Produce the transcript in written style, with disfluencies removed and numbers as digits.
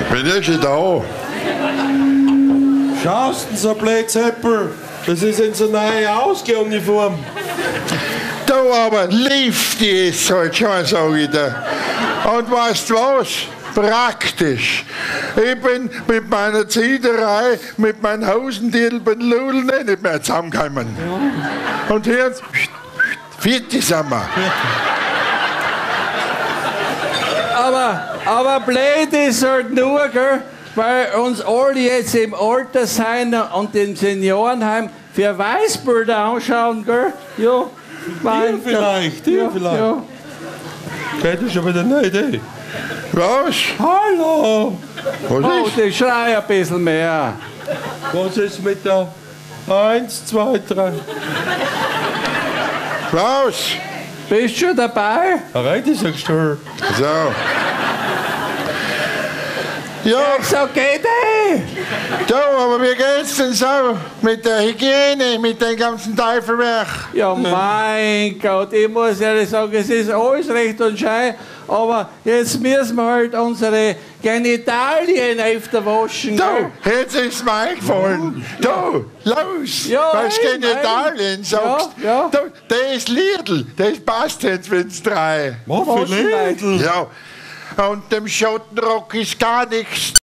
Bin ich schon da? Schaust du so blöd, Seppel? Das ist in so neue Ausgehuniform. Du aber lief die ist halt schon, sag ich dir. Und weißt du was? Praktisch. Ich bin mit meiner Ziederei, mit meinen Hosentitel, bei den Ludeln nicht mehr zusammengekommen. Ja. Und hier, 40 sind wir. Aber blöd ist halt nur, gell, weil uns alle jetzt im Alter sein und im Seniorenheim für Weißbilder anschauen, gell? Ja, Dir vielleicht. Ja. Geht das schon wieder eine Idee? Was? Hallo! Was ist? Die schrei ein bisschen mehr. Was ist mit der 1, 2, 3? Was? Bist du schon dabei? Rede sagst du. So. Ja, So geht eh. du, aber wie geht's denn so mit der Hygiene, mit dem ganzen Teufelwerk? Ja, mein Gott, ich muss ehrlich sagen, es ist alles recht und schön, aber jetzt müssen wir halt unsere Genitalien öfter waschen. Du, gell? jetzt ist mir eingefallen. Du, los, Ja, was hey, Genitalien sagst. Ja. Du, der ist Lidl, das passt jetzt wenn's 3. Was für Lidl? Ja, und dem Schottenrock ist gar nichts